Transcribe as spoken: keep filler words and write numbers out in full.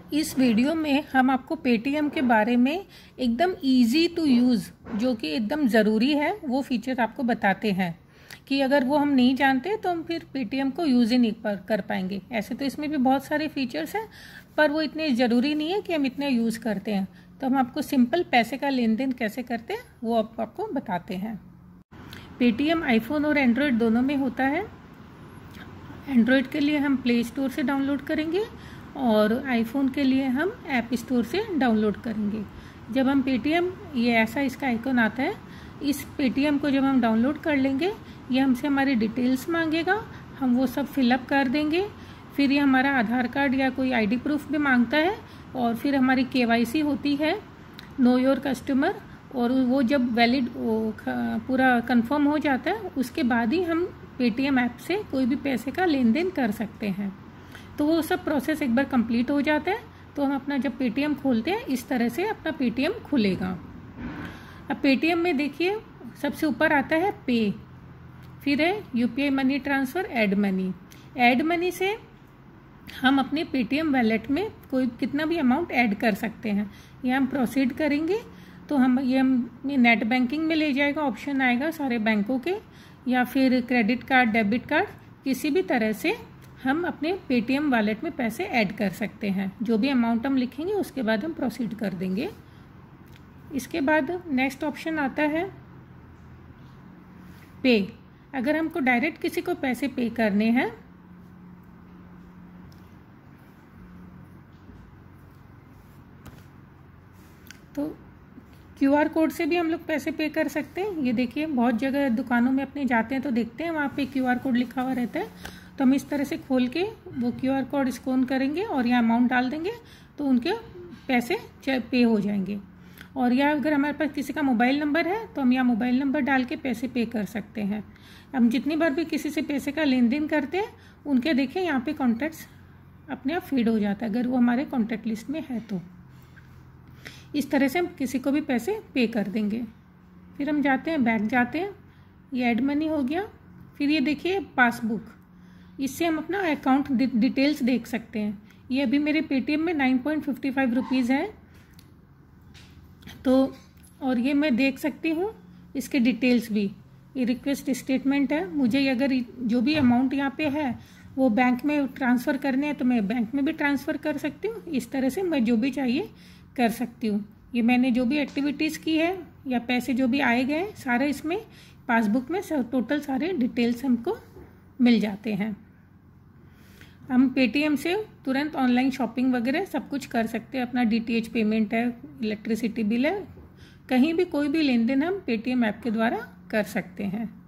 इस वीडियो में हम आपको पेटीएम के बारे में एकदम इजी टू यूज़, जो कि एकदम ज़रूरी है, वो फीचर आपको बताते हैं कि अगर वो हम नहीं जानते तो हम फिर पेटीएम को यूज़ ही नहीं कर पाएंगे। ऐसे तो इसमें भी बहुत सारे फीचर्स हैं, पर वो इतने ज़रूरी नहीं है कि हम इतने यूज़ करते हैं। तो हम आपको सिंपल पैसे का लेन देन कैसे करते हैं वो आप, आपको बताते हैं। पेटीएम आईफोन और एंड्रॉयड दोनों में होता है। एंड्रॉयड के लिए हम प्ले स्टोर से डाउनलोड करेंगे और आईफोन के लिए हम ऐप स्टोर से डाउनलोड करेंगे। जब हम पेटीएम, ये ऐसा इसका आइकन आता है, इस पेटीएम को जब हम डाउनलोड कर लेंगे, ये हमसे हमारी डिटेल्स मांगेगा, हम वो सब फिलअप कर देंगे। फिर ये हमारा आधार कार्ड या कोई आईडी प्रूफ भी मांगता है और फिर हमारी केवाईसी होती है, नो योर कस्टमर, और वो जब वैलिड पूरा कंफर्म हो जाता है उसके बाद ही हम पेटीएम ऐप से कोई भी पैसे का लेन देन कर सकते हैं। तो वो सब प्रोसेस एक बार कंप्लीट हो जाता है तो हम अपना जब पेटीएम खोलते हैं इस तरह से अपना पेटीएम खुलेगा। अब पेटीएम में देखिए सबसे ऊपर आता है पे, फिर है UPI money transfer, add money. Add money से हम अपने पेटीएम वैलेट में कोई कितना भी अमाउंट ऐड कर सकते हैं। ये हम प्रोसीड करेंगे तो हम ये हम नेट बैंकिंग में ले जाएगा, ऑप्शन आएगा सारे बैंकों के, या फिर क्रेडिट कार्ड, डेबिट कार्ड, किसी भी तरह से हम अपने पेटीएम वॉलेट में पैसे ऐड कर सकते हैं। जो भी अमाउंट हम लिखेंगे उसके बाद हम प्रोसीड कर देंगे। इसके बाद नेक्स्ट ऑप्शन आता है पे। अगर हमको डायरेक्ट किसी को पैसे पे करने हैं तो क्यूआर कोड से भी हम लोग पैसे पे कर सकते हैं। ये देखिए बहुत जगह दुकानों में अपने जाते हैं तो देखते हैं वहाँ पे क्यूआर कोड लिखा हुआ रहता है, तो हम इस तरह से खोल के वो क्यूआर कोड स्कैन करेंगे और यहाँ अमाउंट डाल देंगे तो उनके पैसे पे हो जाएंगे। और या अगर हमारे पास किसी का मोबाइल नंबर है तो हम यहाँ मोबाइल नंबर डाल के पैसे पे कर सकते हैं। हम जितनी बार भी किसी से पैसे का लेन देन करते हैं उनके देखिए यहाँ पे कॉन्टैक्ट्स अपने आप फीड हो जाता है, अगर वो हमारे कॉन्टैक्ट लिस्ट में है तो। इस तरह से हम किसी को भी पैसे पे कर देंगे। फिर हम जाते हैं, बैक जाते हैं, ये ऐड मनी हो गया। फिर ये देखिए पासबुक, इससे हम अपना अकाउंट डिटेल्स देख सकते हैं। ये अभी मेरे पेटीएम में nine point fifty five rupees है, तो और ये मैं देख सकती हूँ इसके डिटेल्स भी। ये रिक्वेस्ट स्टेटमेंट है, मुझे अगर जो भी अमाउंट यहाँ पे है वो बैंक में ट्रांसफ़र करने हैं तो मैं बैंक में भी ट्रांसफ़र कर सकती हूँ। इस तरह से मैं जो भी चाहिए कर सकती हूँ। ये मैंने जो भी एक्टिविटीज़ की है या पैसे जो भी आए गए सारे इसमें पासबुक में टोटल सारे डिटेल्स हमको मिल जाते हैं। हम पेटीएम से तुरंत ऑनलाइन शॉपिंग वगैरह सब कुछ कर सकते हैं। अपना डीटीएच पेमेंट है, इलेक्ट्रिसिटी बिल है, कहीं भी कोई भी लेन देन हम पेटीएम ऐप के द्वारा कर सकते हैं।